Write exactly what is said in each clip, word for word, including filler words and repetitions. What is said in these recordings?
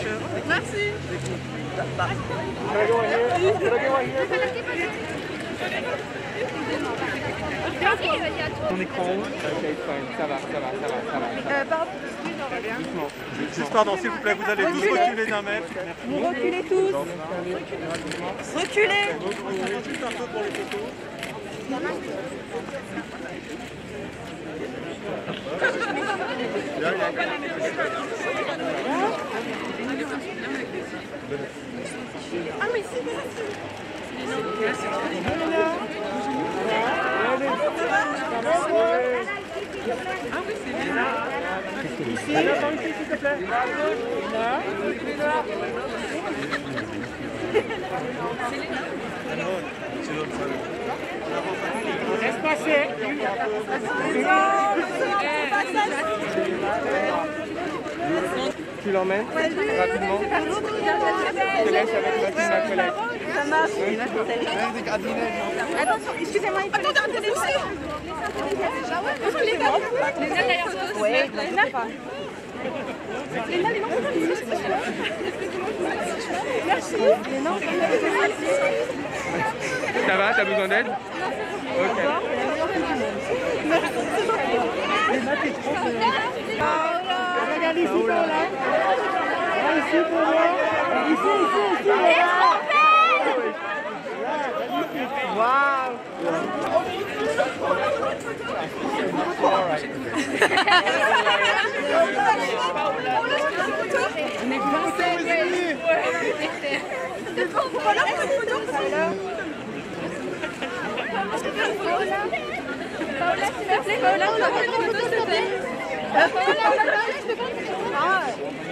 Merci. Mon écran haut. Ok, fine. Ça va, ça va, ça va, ça va. Euh, pardon. Doucement. Juste pardon, s'il vous plaît, vous allez tous reculer d'un mètre. Vous reculez tous. Reculez. Juste un peu pour les photos. Ah mais c'est bien. Ah oui, c'est bien. Ici. Alors, par ici, s'il te plaît. Laisse passer. Tu l'emmènes rapidement. Je te laisse avec ma fille, ma collègue. Ça marche. Attention, excusez-moi, il faut les pousser. Les derrière toi. Oui, Léna. Léna, les noms. Merci. Ça va, t'as besoin d'aide? Ok. Regarde ici, Paola. Ici, pour moi. Ici, ici, ici. Waouh. On est français. Paola, une photo. Paola, s'il te plaît, Paola, on a une photo, s'il te plaît. Paola, je te prends. Ah.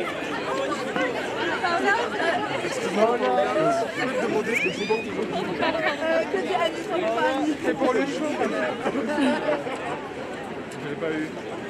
Paola. Je peux te demander ce que c'est bon. Que tu as dit champagne. C'est pour le show. Je l'ai pas eu.